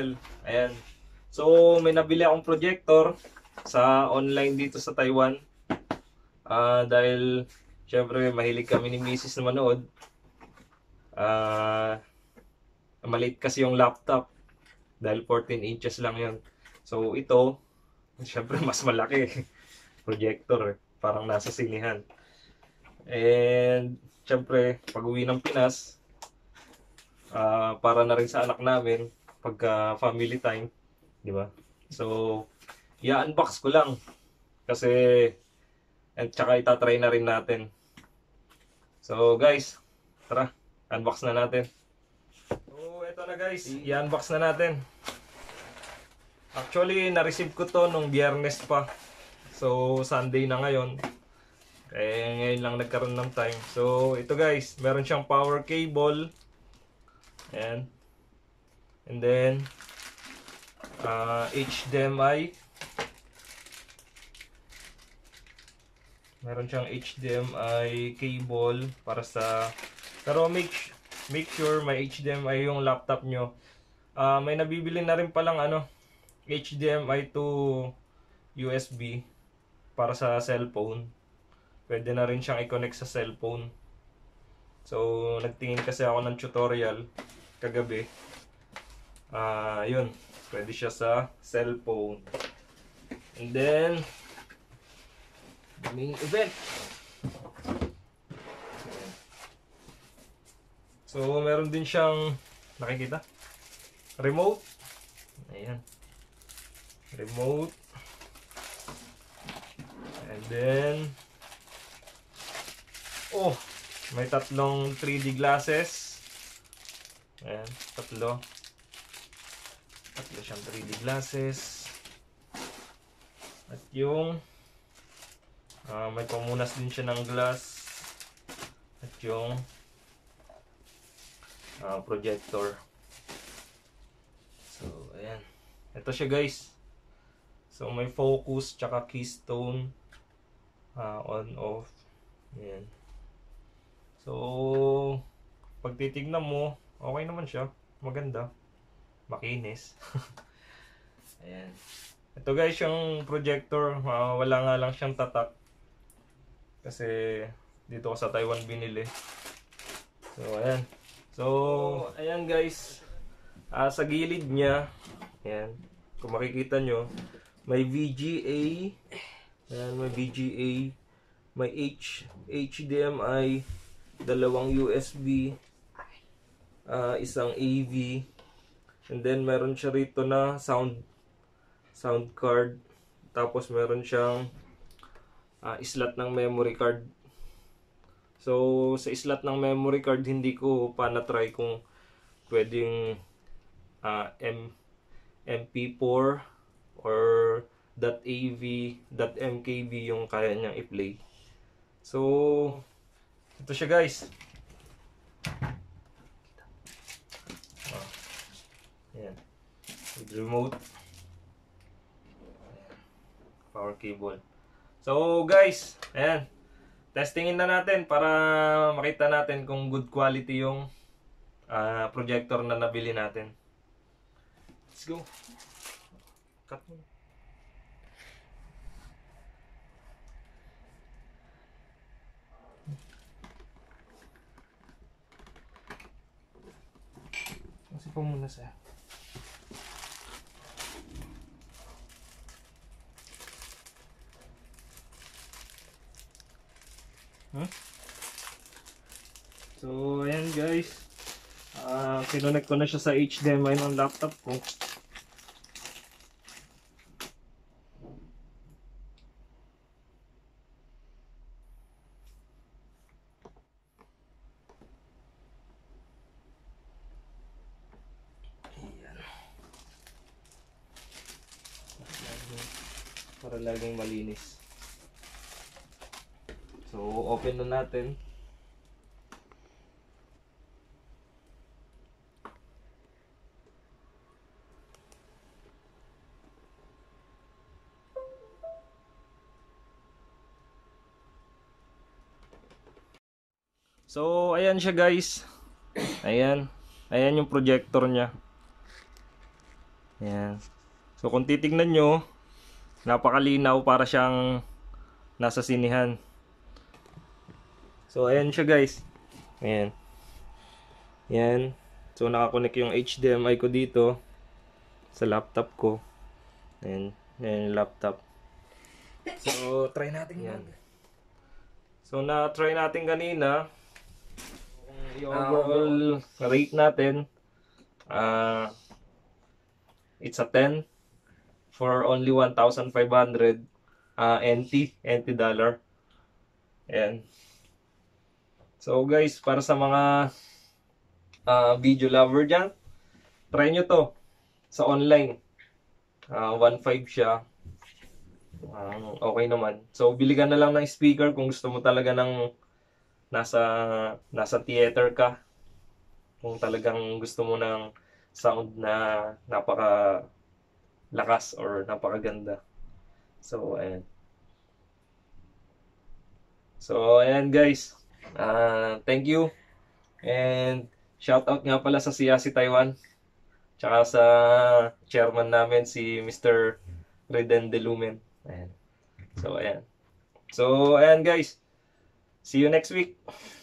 channel. Ayan. So, may nabili akong projector sa online dito sa Taiwan. Dahil, syempre, mahilig kami ni Mrs. na manood. Maliit kasi yung laptop. Dahil 14 inches lang yun. So, ito, syempre, mas malaki. Projector, parang nasa sinihan. And, syempre, pag uwi ng Pinas, para na rin sa anak namin pagka family time, di ba? So, i-unbox ko lang kasi at saka itatry na rin natin. So, guys, tara, unbox na natin. So, eto na guys, i-unbox na natin. Actually, na-receive ko to nung Biyernes pa. So, Sunday na ngayon. Kaya ngayon lang nagkaroon ng time. So, ito guys, meron siyang power cable. Ayan. And then, HDMI. Meron siyang HDMI cable para sa... Pero make sure may HDMI yung laptop nyo. May nabibili na rin palang HDMI to USB para sa cellphone. Pwede na rin siyang i-connect sa cellphone. So, nagtingin kasi ako ng tutorial kagabi. Yun. Pwede siya sa cellphone. And then, main event. So, meron din siyang, nakikita? Remote. Ayan. Remote. And then, may tatlong 3D glasses. Ayan, tatlo siyang 3D glasses. At yung may pamunas din siya ng glass. At yung projector. So, ayan. Ito siya guys. So, may focus tsaka keystone. On, off. Ayan. So, pag titignan mo, okay naman siya. Maganda. Makinis. Ayan. Ito guys, yung projector, wala nga lang siyang tatak. Kasi dito ko sa Taiwan binili. So, ayan. So, ayan guys. Sa gilid niya, ayan. Kung makikita nyo, may VGA. Ayan, may VGA. May HDMI. Dalawang USB. Isang AV. And then meron siya rito na sound card. Tapos meron siyang slot ng memory card. So sa slot ng memory card hindi ko pa na-try kung pwedeng MP4 or .AV, .MKV yung kaya niyang i-play. So ito siya guys. Ayan. With remote. Power cable. So guys, ayan. Testingin na natin para makita natin kung good quality yung projector na nabili natin. Let's go. Cut mo. Kasi po muna sa So, ayan guys. Kinonect ko na siya sa HDMI ng laptop ko. Ayan. Para laging malinis. So, open na natin. So, ayan siya guys. Ayan. Ayan yung projector niya. Ayan. So kung titignan nyo, napakalinaw para siyang nasa sinihan. So ayan siya guys. Ayan. Ayan. So nakakonect yung HDMI ko dito sa laptop ko. Ayan. Ayan yung laptop. So try natin yan. So na-try natin kanina. Yung overall rate natin, it's a 10 for only 1,500 NT dollar. Ayan. So guys, para sa mga video lover dyan, try nyo to sa online. 1.5 siya. Okay naman. So bili ka na lang ng speaker kung gusto mo talaga ng nasa theater ka. Kung talagang gusto mo ng sound na napaka lakas or napakaganda. So ayan. So ayan guys. Thank you. And shout out nga pala sa Siyasi Taiwan. Tsaka sa chairman namin si Mr. Reden De Lumen. Ayan. So ayan. So ayan guys. See you next week.